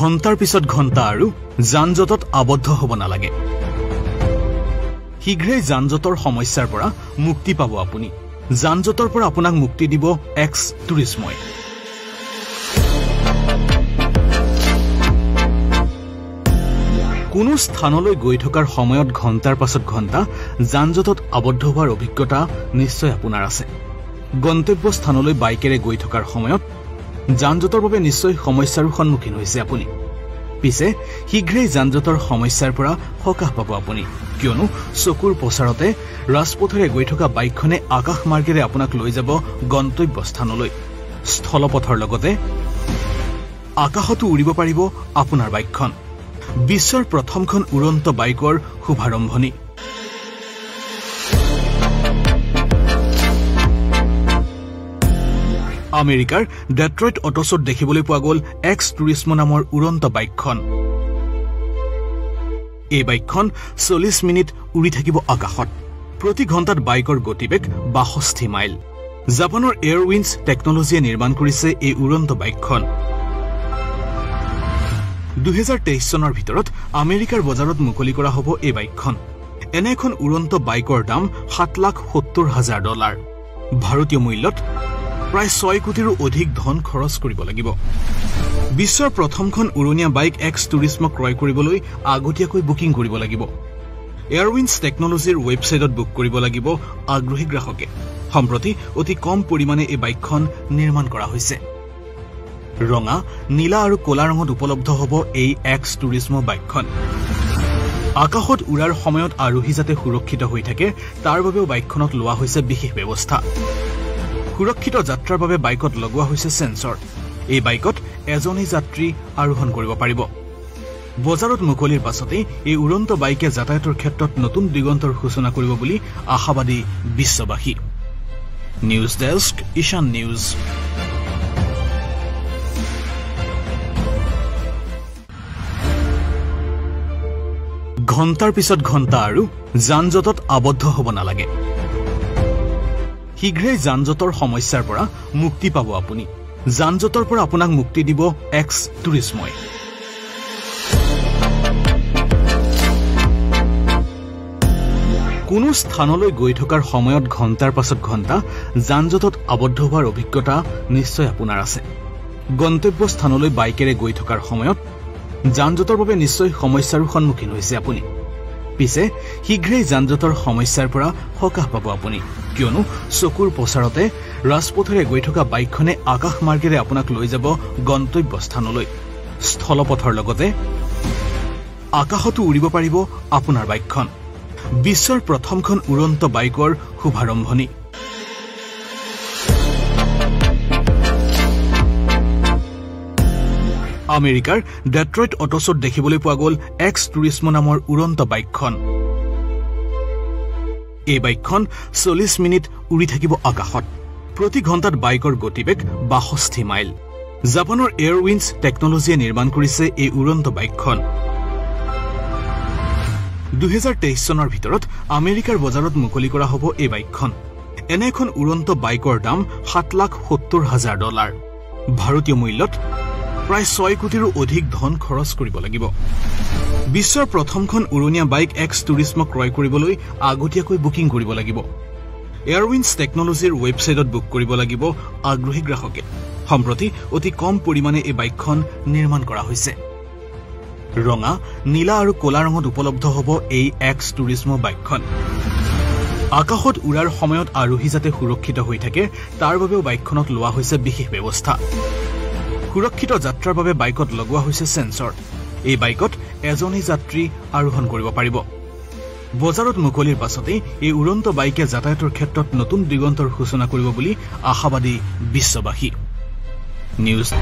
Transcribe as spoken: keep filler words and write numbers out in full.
ঘণ্টাৰ পিছত ঘণ্টা আৰু যানজটত আবদ্ধ হ'ব নালাগে। শীঘ্ৰেই যানজটৰ সমস্যাৰ পৰা মুক্তি পাব আপুনি। যানজটৰ পৰা আপোনাক মুক্তি দিব এক্স টুৰিজমই। কোনো স্থানলৈ গৈ থকাৰ সময়ত ঘণ্টাৰ পাছত ঘণ্টা যানজটত আবদ্ধ হোৱাৰ অভিজ্ঞতা নিশ্চয় আপোনাৰ আছে। গন্তব্য স্থানলৈ বাইকেৰে গৈ থকাৰ সময়ত যানজটৰ বাবে নিশ্চয় সমস্যাৰ সন্মুখীন হৈছে আপুনি। পিছে শীঘ্ৰেই যানজটৰ সমস্যাৰ পৰা সকাহ পাব আপুনি, কিয়নো চকুৰ পচাৰতে ৰাজপথেৰে গৈ থকা বাইকখনে আকাশ মাৰ্গেৰে আপোনাক লৈ যাব গন্তব্য স্থানলৈ। স্থলপথৰ লগতে আকাশতো উৰিব পাৰিব আপোনাৰ বাইকখন। বিশ্বৰ প্ৰথমখন উৰন্ত বাইকৰ শুভাৰম্ভণি। আমেৰিকাৰ ডেট্ৰইট অট'ছত দেখিবলৈ পোৱা গ'ল এক্স টুৰিজম নামৰ উৰন্ত বাইকখন। এই বাইকখন চল্লিশ মিনিট উৰি থাকিব আকাশত। প্ৰতি ঘণ্টাত বাইকৰ গতিবেগ বাষষ্ঠি মাইল। জাপানৰ এয়াৰউইন্স টেকনলজিয়ে নিৰ্মাণ কৰিছে এই উৰন্ত বাইকখন। দুহেজাৰ তেইশ চনৰ ভিতৰত আমেৰিকাৰ বজাৰত মুকলি কৰা হ'ব এই বাইকখন। এনে এখন উৰন্ত বাইকৰ দাম সাত লাখ সত্তৰ হাজাৰ ডলাৰ। ভাৰতীয় মূল্যত প্ৰায় ছয় কোটিৰো অধিক ধন খৰচ কৰিব লাগিব। বিশ্বৰ প্ৰথমখন উৰণীয়া বাইক এক্স টুৰিজমক ক্ৰয় কৰিবলৈ আগতীয়াকৈ বুকিং কৰিব লাগিব। এয়াৰউইন্স টেকনলজিৰ ৱেবছাইটত বুক কৰিব লাগিব আগ্ৰহী গ্ৰাহকে। সম্প্ৰতি অতি কম পৰিমাণে এই বাইকখন নিৰ্মাণ কৰা হৈছে। ৰঙা, নীলা আৰু কলা ৰঙত উপলব্ধ হ'ব এই এক্স টুৰিজম বাইকখন। আকাশত উৰাৰ সময়ত আৰোহী যাতে সুৰক্ষিত হৈ থাকে তাৰ বাবেও বাইকখনত লোৱা হৈছে বিশেষ ব্যৱস্থা। সুৰক্ষিত যাত্ৰাৰ বাবে বাইকত লগোৱা হৈছে সেন্সৰ। এই বাইকত এজনেই যাত্ৰী আৰোহণ কৰিব পাৰিব। বজাৰত মুকলিৰ পাছতেই এই উৰন্ত বাইকে যাতায়াতৰ ক্ষেত্ৰত নতুন দিগন্তৰ সূচনা কৰিব বুলি আশাবাদী বিশ্ববাসী। News desk, Ishan news. ঘণ্টাৰ পিছত ঘণ্টা আৰু যানজটত আবদ্ধ হ'ব নালাগে। শীঘ্ৰেই যানজটৰ সমস্যাৰ পৰা মুক্তি পাব আপুনি। যানজটৰ পৰা আপোনাক মুক্তি দিব এক্স টুৰিজমই। কোনো স্থানলৈ গৈ থকাৰ সময়ত ঘণ্টাৰ পাছত ঘণ্টা যানজটত আবদ্ধ হোৱাৰ অভিজ্ঞতা নিশ্চয় আপোনাৰ আছে। গন্তব্য স্থানলৈ বাইকেৰে গৈ থকাৰ সময়ত যানজটৰ বাবে নিশ্চয় সমস্যাৰ সন্মুখীন হৈছে আপুনি। পিছে শীঘ্ৰেই যানজটৰ সমস্যাৰ পৰা সকাহ পাব আপুনি, কিয়নো চকুৰ পচাৰতে ৰাজপথেৰে গৈ থকা বাইকখনে আকাশ মাৰ্গেৰে আপোনাক লৈ যাব গন্তব্য স্থানলৈ। স্থলপথৰ লগতে আকাশতো উৰিব পাৰিব আপোনাৰ বাইকখন। বিশ্বৰ প্ৰথমখন উৰন্ত বাইকৰ শুভাৰম্ভণি। আমেৰিকাৰ ডেট্ৰইট অট'ছত দেখিবলৈ পোৱা গ'ল এক্স টুৰিজম নামৰ উৰন্ত বাইকখন। এই বাইকখন চল্লিশ মিনিট উৰি থাকিব আকাশত। প্ৰতি ঘণ্টাত বাইকৰ গতিবেগ বাষষ্ঠি মাইল। জাপানৰ এয়াৰউইন্স টেকনলজিয়ে নিৰ্মাণ কৰিছে এই উৰন্ত বাইকখন। দুহেজাৰ তেইশ চনৰ ভিতৰত আমেৰিকাৰ বজাৰত মুকলি কৰা হ'ব এই বাইকখন। এনে এখন উৰন্ত বাইকৰ দাম সাত লাখ সত্তৰ হাজাৰ ডলাৰ। ভাৰতীয় মূল্যত প্ৰায় ছয় কোটিৰো অধিক ধন খৰচ কৰিব লাগিব। বিশ্বৰ প্ৰথমখন উৰণীয়া বাইক এক্স টুৰিজমক ক্ৰয় কৰিবলৈ আগতীয়াকৈ বুকিং কৰিব লাগিব। এয়াৰউইন্স টেকনলজিৰ ৱেবছাইটত বুক কৰিব লাগিব আগ্ৰহী গ্ৰাহকে। সম্প্ৰতি অতি কম পৰিমাণে এই বাইকখন নিৰ্মাণ কৰা হৈছে। ৰঙা, নীলা আৰু কলা ৰঙত উপলব্ধ হ'ব এই এক্স টুৰিজম বাইকখন। আকাশত উৰাৰ সময়ত আৰোহী যাতে সুৰক্ষিত হৈ থাকে তাৰ বাবেও বাইকখনত লোৱা হৈছে বিশেষ ব্যৱস্থা। সুৰক্ষিত যাত্ৰাৰ বাবে বাইকত লগোৱা হৈছে সেন্সৰ। এই বাইকত এজনেই যাত্ৰী আৰোহণ কৰিব পাৰিব। বজাৰত মুকলিৰ পাছতেই এই উৰন্ত বাইকে যাতায়াতৰ ক্ষেত্ৰত নতুন দিগন্তৰ সূচনা কৰিব বুলি আশাবাদী বিশ্ববাসী। নিউজ